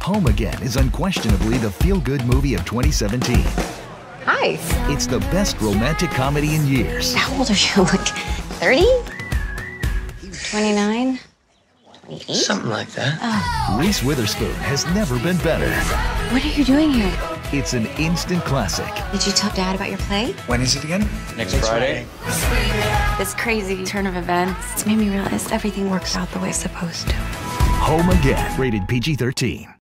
Home Again is unquestionably the feel-good movie of 2017. Hi. It's the best romantic comedy in years. How old are you? Like 30? 29? 28? Something like that. Oh. Reese Witherspoon has never been better. What are you doing here? It's an instant classic. Did you tell Dad about your play? When is it again? Next Friday. This crazy turn of events made me realize everything works out the way it's supposed to. Home Again, rated PG-13.